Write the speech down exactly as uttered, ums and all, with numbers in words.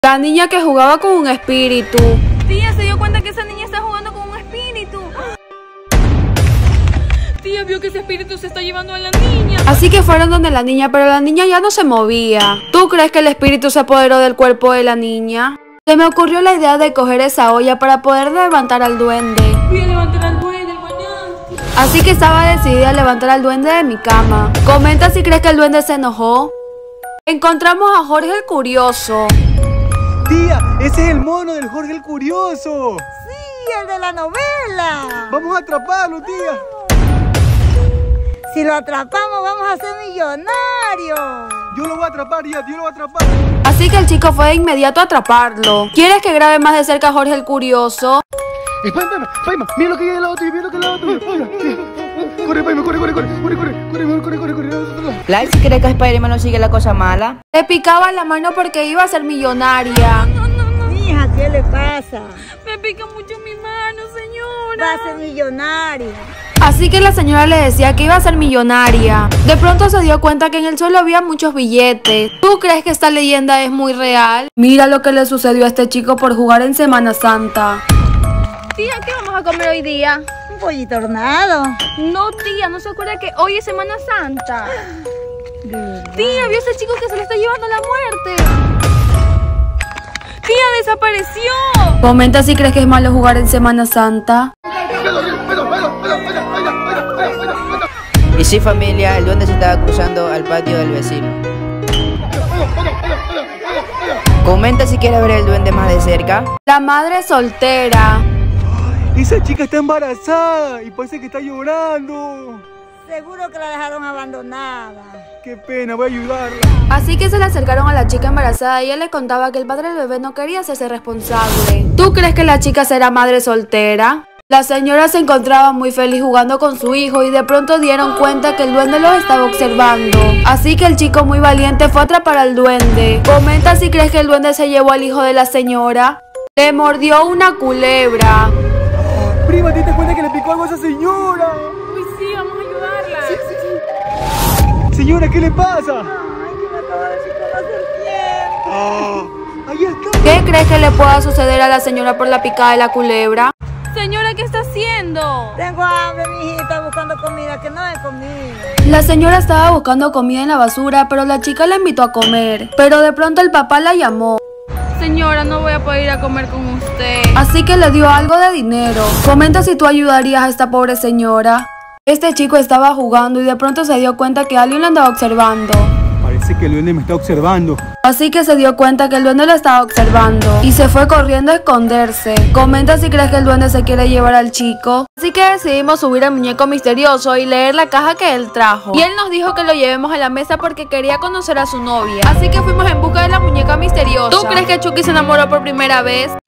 La niña que jugaba con un espíritu. Tía, se dio cuenta que esa niña está jugando con un espíritu. Tía, vio que ese espíritu se está llevando a la niña. Así que fueron donde la niña, pero la niña ya no se movía. ¿Tú crees que el espíritu se apoderó del cuerpo de la niña? Se me ocurrió la idea de coger esa olla para poder levantar al duende. Voy a levantar al duende, mañana. Así que estaba decidida a levantar al duende de mi cama. Comenta si crees que el duende se enojó. Encontramos a Jorge el Curioso. Tía, ese es el mono del Jorge el Curioso. Sí, el de la novela. Vamos a atraparlo, tía. Si lo atrapamos vamos a ser millonarios. Yo lo voy a atrapar, tía, yo lo voy a atrapar. Así que el chico fue de inmediato a atraparlo. ¿Quieres que grabe más de cerca a Jorge el Curioso? Eh, Paima, Paima, mira lo que hay del lado tuyo, mira lo que hay del lado tuyo. Corre, Paima, corre, corre, corre, corre, corre, corre, corre, corre, corre. Claro, si cree que Spider-Man no sigue la cosa mala. Le picaba la mano porque iba a ser millonaria. No, no, no. Mija, ¿qué le pasa? Me pica mucho mi mano, señora. Va a ser millonaria. Así que la señora le decía que iba a ser millonaria. De pronto se dio cuenta que en el suelo había muchos billetes. ¿Tú crees que esta leyenda es muy real? Mira lo que le sucedió a este chico por jugar en Semana Santa. Tía, ¿qué vamos a comer hoy día? Un pollito hornado. No, tía, ¿no se acuerda que hoy es Semana Santa? Tía, ¿vio ese chico que se le está llevando la muerte? Tía, desapareció. Comenta si crees que es malo jugar en Semana Santa. Y sí, familia, el duende se estaba cruzando al patio del vecino. Comenta si quiere ver el duende más de cerca. La madre soltera. Esa chica está embarazada y parece que está llorando. Seguro que la dejaron abandonada. Qué pena, voy a ayudarla. Así que se le acercaron a la chica embarazada y ella le contaba que el padre del bebé no quería hacerse responsable. ¿Tú crees que la chica será madre soltera? La señora se encontraba muy feliz jugando con su hijo y de pronto dieron cuenta que el duende los estaba observando. Así que el chico muy valiente fue a atrapar al duende. Comenta si crees que el duende se llevó al hijo de la señora. Le mordió una culebra. Prima, ¿te das cuenta que le picó algo a esa señora? Uy, sí, vamos a ayudarla. Sí, sí, sí. Señora, ¿qué le pasa? Ay, que me acaba de picar la serpiente. Ah, ahí está. ¿Qué crees que le pueda suceder a la señora por la picada de la culebra? Señora, ¿qué está haciendo? Tengo hambre, mijita, buscando comida, que no hay comida. La señora estaba buscando comida en la basura, pero la chica la invitó a comer. Pero de pronto el papá la llamó. Señora, no voy a poder ir a comer con usted. Así que le dio algo de dinero. Comenta si tú ayudarías a esta pobre señora. Este chico estaba jugando y de pronto se dio cuenta que alguien lo andaba observando. Parece que el duende me está observando. Así que se dio cuenta que el duende lo estaba observando y se fue corriendo a esconderse. Comenta si crees que el duende se quiere llevar al chico. Así que decidimos subir al muñeco misterioso y leer la caja que él trajo. Y él nos dijo que lo llevemos a la mesa porque quería conocer a su novia. Así que fuimos en busca de la muñeca misteriosa. ¿Tú crees que Chucky se enamoró por primera vez?